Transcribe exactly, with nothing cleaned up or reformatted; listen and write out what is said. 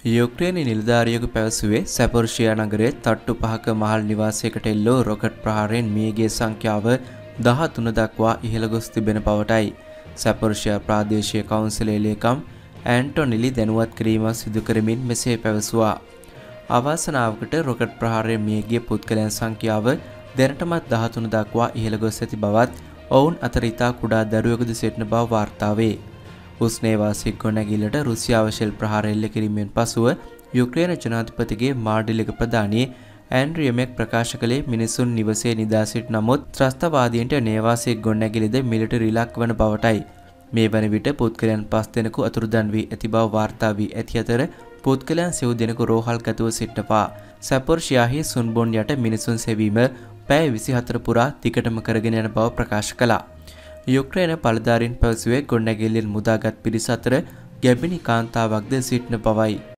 යුක්‍රේන නිලධාරියෙකු පැවසුවේ සැපොරිෂියා නගරයේ තට්ටු පහක මහල් නිවාසයකට එල්ලෝ රොකට් ප්‍රහාරයෙන් මියගිය සංඛ්‍යාව දහතුන දක්වා ඉහළ ගොස් තිබෙන බවටයි සැපොරිෂියා ප්‍රාදේශීය කවුන්සිලේ ලේකම් ඇන්ටොනිලි දැනුවත් කිරීමක් සිදු කරමින් මෙසේ පැවසුවා. අවාසනාවකට රොකට් ප්‍රහාරයෙන් මියගිය පුද්ගලයන් සංඛ්‍යාව දැනටමත් දහතුන දක්වා ඉහළ ගොස් ඇති බවත් ඔවුන් අතර ඉතා කුඩා දරුවෙකුද සිටින බව වාර්තා වේ. උස්නේවාසික ගොඩනැගිල්ලට රුසියාව ෂෙල් ප්‍රහාර එල්ල කිරීමෙන් පසුව යුක්‍රේන ජනාධිපතිගේ මාඩිලික ප්‍රධානී ඇන්ඩ්‍රිය මෙක් ප්‍රකාශ කළේ මිනිසුන් නිවසේ නිදා සිට නමුත් ත්‍රස්තවාදීන්ට නේවාසික ගොඩනැගිලිද මිලිටරි ඉලක්ක වන බවටයි. මේ වන විට පුද්ගලයන් පස් දෙනෙකු අතුරුදන් වී ඇති බව වාර්තා වී ඇති අතර පුද්ගලයන් සිව් දෙනෙකු රෝහල්ගතව සිටනවා. සැපොරිෂියාහි සුන්බොන් යට මිනිසුන් සෙවීම පැය විසිහතර පුරා දිගටම කරගෙන යන බව ප්‍රකාශ කළා. යුක්‍රේන පළදාරීන් පැවසුවේ ගොඩනැගිල්ලෙන් මුදාගත් පිරිස අතර ගැබිණි කාන්තාවක්ද සිටින බවයි.